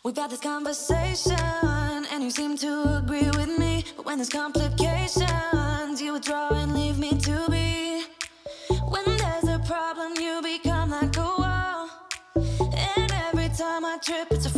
We've had this conversation and you seem to agree with me, but when there's complications, you withdraw and leave me to be. When there's a problem, you become like a wall, and every time I trip, it's a